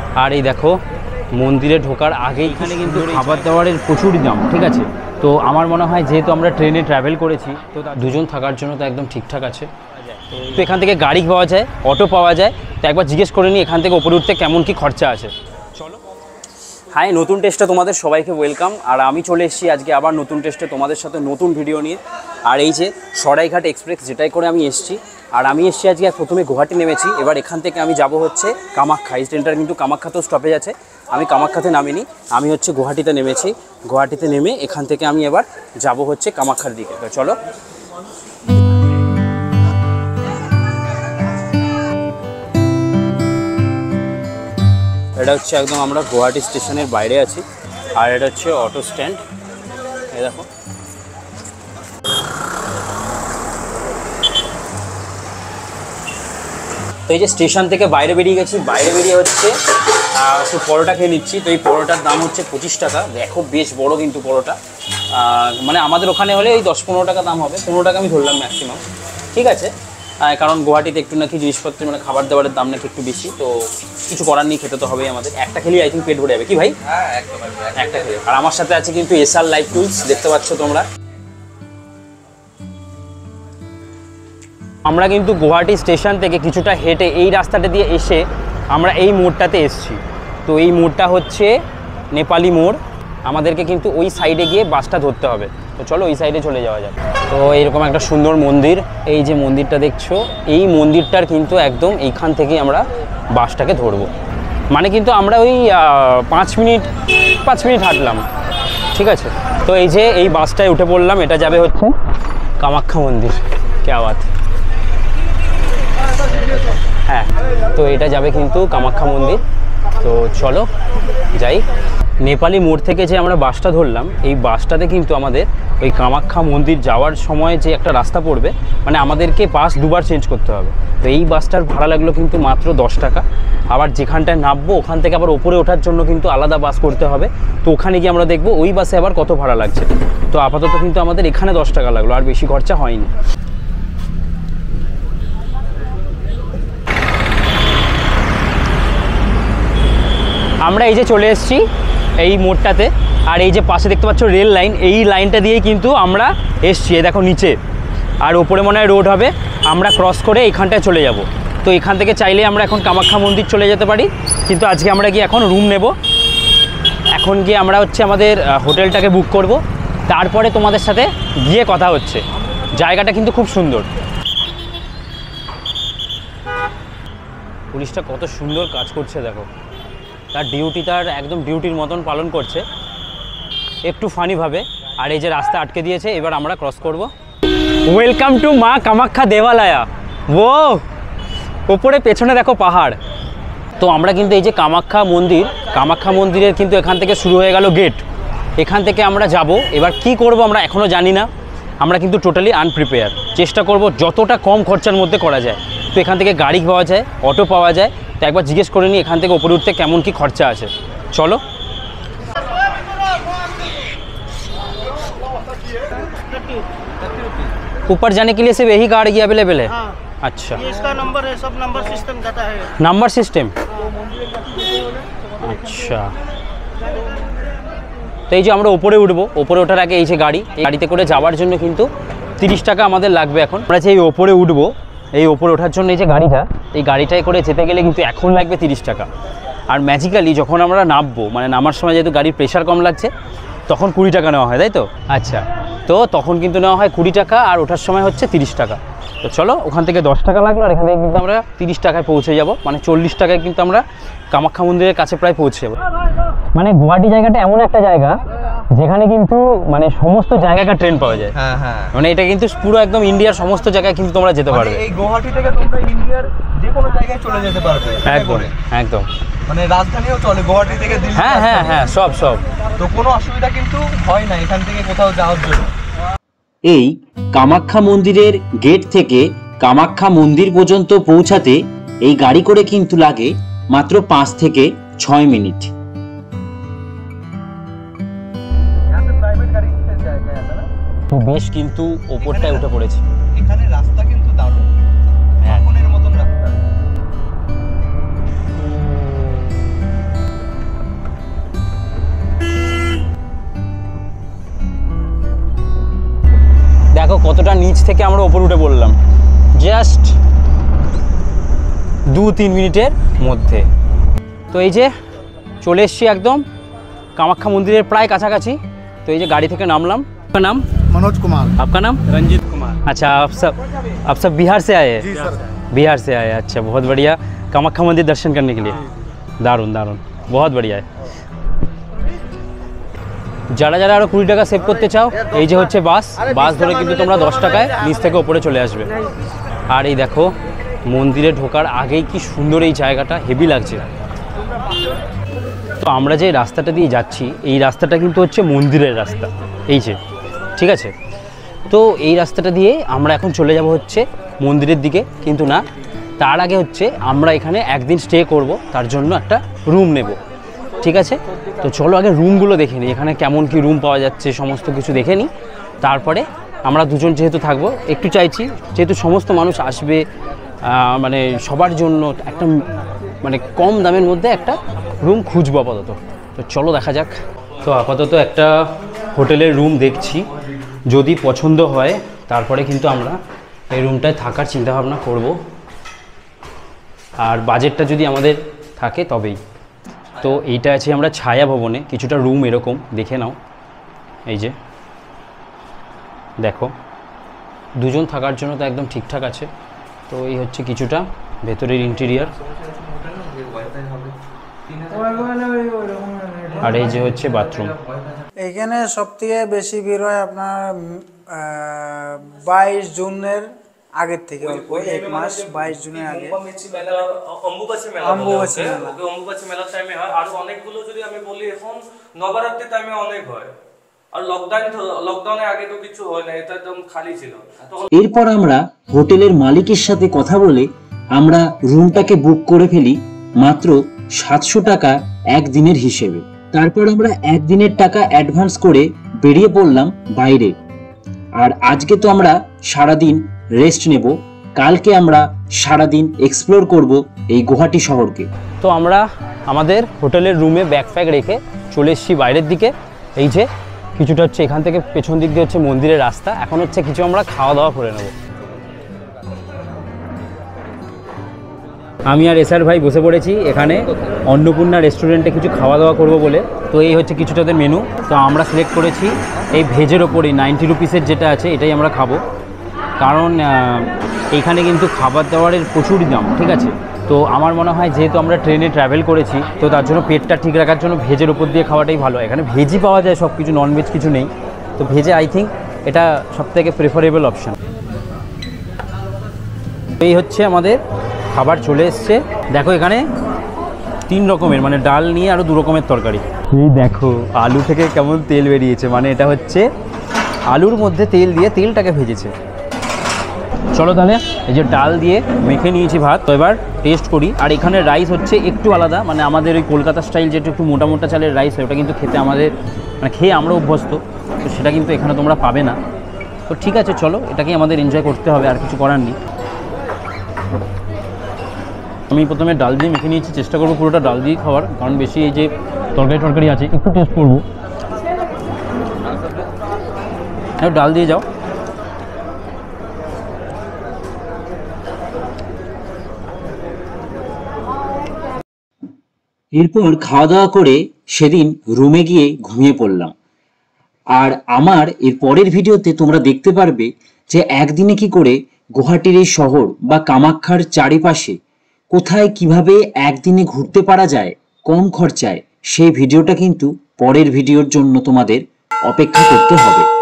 আর এই দেখো মন্দিরে ঢোকার আগেই এখানে কিন্তু খাবার দাবারের প্রচুর দাম, ঠিক আছে। তো আমার মনে হয় যেহেতু আমরা ট্রেনে ট্রাভেল করেছি তো দুজন থাকার জন্য তো একদম ঠিকঠাক আছে। তো এখান থেকে গাড়ি পাওয়া যায়, অটো পাওয়া যায়, তো একবার জিজ্ঞেস করে নিই এখান থেকে ওপরে উঠতে কেমন কি খরচা আছে। চলো। হাই, নতুন টেস্টে তোমাদের সবাইকে ওয়েলকাম। আর আমি চলে এসেছি আজকে আবার নতুন টেস্টে তোমাদের সাথে নতুন ভিডিও নিয়ে। আর এই যে সরাইঘাট এক্সপ্রেস যেটাই করে আমি এসেছি, আর আমি এসেছি আজকে প্রথমে গুয়াহাটি নেমেছি। এবার এখান থেকে আমি যাব হচ্ছে কামাখ্যা। এই ট্রেনটার কিন্তু কামাখ্যাতেও স্টপেজ আছে। আমি কামাখ্যাতে নামিনি, আমি হচ্ছে গুয়াহাটিতে নেমেছি। গুয়াহাটিতে নেমে এখান থেকে আমি এবার যাব হচ্ছে কামাখ্যার দিকে। তো চলো। এটা হচ্ছে একদম আমরা গুয়াহাটি স্টেশনের বাইরে আছি। আর এটা হচ্ছে অটো স্ট্যান্ড। এই দেখো, তো এই যে স্টেশন থেকে বাইরে বেরিয়ে গেছি। বাইরে বেরিয়ে হচ্ছে একটু পরোটা খেয়ে নিচ্ছি। তো এই পরোটার দাম হচ্ছে 25 টাকা। দেখো বেশ বড় কিন্তু পরোটা, মানে আমাদের ওখানে হলে ওই 10-15 টাকা দাম হবে। 15 টাকা আমি ধরলাম ম্যাক্সিমাম, ঠিক আছে। কারণ গুয়াহাটিতে একটু নাকি জিনিসপত্র মানে খাবার দাবারের দাম নাকি একটু বেশি, তো কিছু করার নেই, খেতে তো হবেই আমাদের। একটা খেলেই আই থিঙ্ক পেট ভরে যাবে, কি ভাই? হ্যাঁ একদম, একটা খেলে। আর আমার সাথে আছে কিন্তু এসআর লাইফ টুলস, দেখতে পাচ্ছ তোমরা। আমরা কিন্তু গুয়াহাটি স্টেশন থেকে কিছুটা হেঁটে এই রাস্তাটা দিয়ে এসে আমরা এই মোড়টাতে এসেছি। তো এই মোড়টা হচ্ছে নেপালি মোড়। আমাদেরকে কিন্তু ওই সাইডে গিয়ে বাসটা ধরতে হবে। তো চলো ওই সাইডে চলে যাওয়া যাক। তো এইরকম একটা সুন্দর মন্দির, এই যে মন্দিরটা দেখছো, এই মন্দিরটার কিন্তু একদম এইখান থেকেই আমরা বাসটাকে ধরবো। মানে কিন্তু আমরা ওই 5 মিনিট হাঁটলাম, ঠিক আছে। তো এই যে এই বাসটায় উঠে পড়লাম, এটা যাবে হচ্ছে কামাখ্যা মন্দির। কে আওয়াজ? হ্যাঁ, তো এটা যাবে কিন্তু কামাখ্যা মন্দির। তো চলো যাই। নেপালি মোড় থেকে যে আমরা বাসটা ধরলাম, এই বাসটাতে কিন্তু আমাদের ওই কামাখ্যা মন্দির যাওয়ার সময় যে একটা রাস্তা পড়বে, মানে আমাদেরকে বাস দুবার চেঞ্জ করতে হবে। তো এই বাসটার ভাড়া লাগলো কিন্তু মাত্র 10 টাকা। আবার যেখানটায় নামবো ওখান থেকে আবার ওপরে ওঠার জন্য কিন্তু আলাদা বাস করতে হবে। তো ওখানে গিয়ে আমরা দেখবো ওই বাসে আবার কত ভাড়া লাগছে। তো আপাতত কিন্তু আমাদের এখানে 10 টাকা লাগলো, আর বেশি খরচা হয়নি। আমরা এই যে চলে এসেছি এই মোড়টাতে। আর এই যে পাশে দেখতে পাচ্ছ রেল লাইন, এই লাইনটা দিয়েই কিন্তু আমরা এসছি। দেখো নিচে, আর ওপরে মনে হয় রোড হবে। আমরা ক্রস করে এইখানটায় চলে যাব। তো এখান থেকে চাইলে আমরা এখন কামাখ্যা মন্দির চলে যেতে পারি, কিন্তু আজকে আমরা গিয়ে এখন রুম নেব। এখন গিয়ে আমরা হচ্ছে আমাদের হোটেলটাকে বুক করব, তারপরে তোমাদের সাথে গিয়ে কথা হচ্ছে। জায়গাটা কিন্তু খুব সুন্দর। পুলিশটা কত সুন্দর কাজ করছে দেখো, তার ডিউটি তার একদম ডিউটির মতন পালন করছে, একটু ফানিভাবে। আর এই যে রাস্তা আটকে দিয়েছে, এবার আমরা ক্রস করব। ওয়েলকাম টু মা কামাখ্যা দেবালয়া। ও ওপরে পেছনে দেখো পাহাড়। তো আমরা কিন্তু এই যে কামাখ্যা মন্দিরের কিন্তু এখান থেকে শুরু হয়ে গেল গেট। এখান থেকে আমরা যাব। এবার কি করব আমরা এখনও জানি না। আমরা কিন্তু টোটালি আনপ্রিপেয়ার। চেষ্টা করব যতটা কম খরচার মধ্যে করা যায়। তো এখান থেকে গাড়ি পাওয়া যায়, অটো পাওয়া যায়, তো একবার জিজ্ঞেস করে নিই এখান থেকে ওপরে উঠতে কেমন কি খরচা আছে। চলো। ऊपर जाने के लिए सिर्फ यही गाड़ी अवेलेबल है? हाँ। अच्छा, ये इसका नंबर है, सब नंबर सिस्टम जाता है। Number system? अच्छा। তো এই যে আমরা উপরে উঠবো, উপরে ওঠার আগে এই যে গাড়িতে করে যাওয়ার জন্য কিন্তু 30 টাকা আমাদের লাগবে। এখন আমরা যে এই ওপরে উঠবো, এই ওপরে ওঠার জন্য এই যে এই গাড়িটায় করে যেতে গেলে কিন্তু এখন লাগবে 30 টাকা। আর ম্যাজিক্যালি যখন আমরা নামবো, মানে নামার সময় যেহেতু গাড়ির প্রেশার কম লাগছে, তখন 20 টাকা নেওয়া হয়, তাই তো? আচ্ছা, তো তখন কিন্তু নেওয়া হয় 20 টাকা, আর ওঠার সময় হচ্ছে 30 টাকা। তো চলো, ওখান থেকে 10 টাকা লাগলো, আর এখান থেকে কিন্তু আমরা 30 টাকায় পৌঁছে যাব। মানে 40 টাকায় কিন্তু আমরা কামাখ্যা মন্দিরের কাছে প্রায় পৌঁছে যাবো। মানে গুয়াহাটি জায়গাটা এমন একটা জায়গা যেখানে কিন্তু মানে সমস্ত জায়গাকার ট্রেন পাওয়া যায়। হ্যাঁ হ্যাঁ, মানে এটা কিন্তু পুরো একদম ইন্ডিয়ার সমস্ত জায়গায় কিন্তু তোমরা যেতে পারবে। এই গুয়াহাটি থেকে তোমরা ইন্ডিয়ার যে কোনো জায়গায় চলে যেতে পারবে। একদম একদম, মানে রাজধানীও চলে গুয়াহাটি থেকে দিল্লি। হ্যাঁ হ্যাঁ হ্যাঁ, সব। তো কোনো অসুবিধা কিন্তু হয় না এখান থেকে কোথাও যাওয়ার জন্য। এই কামাখ্যা মন্দিরের গেট থেকে কামাখ্যা মন্দির পর্যন্ত পৌঁছাতে এই গাড়ি করে কিন্তু লাগে মাত্র 5 থেকে 6 মিনিট। তো বেশ কিন্তু ওপরটায় উঠে পড়েছি। এখানে রাস্তা কিন্তু দারুণ, মাখনের মতন রাস্তা। নিচ থেকে আমরা ওপর উঠে পড়লাম জাস্ট 2-3 মিনিটের মধ্যে। তো এই যে চলে এসছি একদম কামাখ্যা মন্দিরের প্রায় কাছাকাছি। তো এই যে গাড়ি থেকে नामलाम। आपका नाम? मनोज कुमार। आपका नाम? रंजीत कुमार। अच्छा, आप सब बिहार से आए हैं? जी सर। बिहार से आए, अच्छा बहुत बढ़िया। कामाख्या मंदिर दर्शन करने के लिए दारुण दारुण, बहुत बढ़िया है। যারা যারা আরও 20 টাকা সেভ করতে চাও, এই যে হচ্ছে বাস ধরে কিন্তু তোমরা 10 টাকায় নিচ থেকে ওপরে চলে আসবে। আর এই দেখো মন্দিরে ঢোকার আগেই কি সুন্দর এই জায়গাটা, হেভি লাগছে। তো আমরা যে রাস্তাটা দিয়ে যাচ্ছি এই রাস্তাটা কিন্তু হচ্ছে মন্দিরের রাস্তা, এই যে, ঠিক আছে। তো এই রাস্তাটা দিয়ে আমরা এখন চলে যাব হচ্ছে মন্দিরের দিকে, কিন্তু না, তার আগে হচ্ছে আমরা এখানে একদিন স্টে করব, তার জন্য একটা রুম নেব, ঠিক আছে। তো চলো আগে রুমগুলো দেখে নিই, এখানে কেমন কি রুম পাওয়া যাচ্ছে সমস্ত কিছু দেখে নিই, তারপরে আমরা দুজন যেহেতু থাকবো, একটু চাইছি যেহেতু সমস্ত মানুষ আসবে, মানে সবার জন্য একটা মানে কম দামের মধ্যে একটা রুম খুঁজবো আপাতত। তো চলো দেখা যাক। তো আপাতত একটা হোটেলের রুম দেখছি, যদি পছন্দ হয় তারপরে কিন্তু আমরা এই রুমটায় থাকার চিন্তাভাবনা করব, আর বাজেটটা যদি আমাদের থাকে তবেই। তো এইটা আছে আমরা ছায়া ভবনে, কিছুটা রুম এরকম দেখে নাও, এই যে দেখো দুজন থাকার জন্য তো একদম ঠিকঠাক আছে। তো এই হচ্ছে কিছুটা ভেতরের ইন্টেরিয়ার, আর এই যে হচ্ছে বাথরুম। এখানে সবথেকে বেশি ভিড় হয় আপনার 22 জুনের আগের থেকে, অল্প 1 মাস 22 জুনের আগে অম্বুবাচী মেলার টাইমে হয়। আর অনেকগুলো যদি আমি বলি এখন নবরাত্রি টাইমে অনেক হয়, আর লকডাউনের আগে তো কিছু হয় না, এটা একদম খালি ছিল। এরপর আমরা হোটেলের মালিকের সাথে কথা বলে আমরা রুমটাকে বুক করে ফেলি মাত্র 700 টাকা একদিনের হিসেবে। তারপর আমরা একদিনের টাকা অ্যাডভান্স করে বেরিয়ে পড়লাম বাইরে। আর আজকে তো আমরা সারাদিন রেস্ট নেব, কালকে আমরা সারাদিন এক্সপ্লোর করব এই গুয়াহাটি শহরকে। তো আমরা আমাদের হোটেলের রুমে ব্যাগ রেখে চলে এসেছি বাইরের দিকে। এই যে কিছুটা হচ্ছে এখান থেকে পেছন দিক দিয়ে হচ্ছে মন্দিরের রাস্তা, এখন হচ্ছে কিছু আমরা খাওয়া দাওয়া করে নেব। আমি আর এসআর ভাই বসে পড়েছি এখানে অন্নপূর্ণা রেস্টুরেন্টে কিছু খাওয়া দাওয়া করব বলে। তো এই হচ্ছে কিছুটাদের মেনু। তো আমরা সিলেক্ট করেছি এই ভেজের ওপরেই 90 রুপিসের যেটা আছে এটাই আমরা খাবো, কারণ এইখানে কিন্তু খাবার দাবারের প্রচুর দাম, ঠিক আছে। তো আমার মনে হয় যেহেতু আমরা ট্রেনে ট্রাভেল করেছি, তো তার জন্য পেটটা ঠিক রাখার জন্য ভেজের ওপর দিয়ে খাওয়াটাই ভালো। এখানে ভেজই পাওয়া যায় সব কিছু, ননভেজ কিছু নেই। তো ভেজে আই থিঙ্ক এটা সবথেকে প্রেফারেবল অপশান। এই হচ্ছে আমাদের খাবার চলে এসছে। দেখো এখানে 3 রকমের, মানে ডাল নিয়ে আরও 2 রকমের তরকারি। এই দেখো আলু থেকে কেমন তেল বেরিয়েছে, মানে এটা হচ্ছে আলুর মধ্যে তেল দিয়ে তেলটাকে ভেজেছে। চলো তাহলে এই যে ডাল দিয়ে মেখে নিয়েছি ভাত, তো এবার টেস্ট করি। আর এখানে রাইস হচ্ছে একটু আলাদা, মানে আমাদের ওই কলকাতা স্টাইল যেটা একটু মোটা মোটা চালের রাইস হয়, ওটা কিন্তু খেতে আমাদের মানে খেয়ে আমরা অভ্যস্ত, তো সেটা কিন্তু এখানে তোমরা পাবে না। তো ঠিক আছে চলো, এটাকেই আমাদের এনজয় করতে হবে, আর কিছু করার নেই। আমি প্রথমে ডাল দিয়ে মেখে নিয়েছি, চেষ্টা করবো পুরোটা ডাল দিয়ে খাওয়ার, কারণ বেশি এই যে তরকারি আছে একটু টেস্ট করবো। ডাল দিয়ে যাও। এরপর খাওয়া দাওয়া করে সেদিন রুমে গিয়ে ঘুমিয়ে পড়লাম। আর আমার এর পরের ভিডিওতে তোমরা দেখতে পারবে যে একদিনে কি করে গুয়াহাটির এই শহর বা কামাখ্যার চারিপাশে কোথায় কিভাবে একদিনে ঘুরতে পারা যায় কম খরচায়, সেই ভিডিওটা কিন্তু পরের ভিডিওর জন্য তোমাদের অপেক্ষা করতে হবে।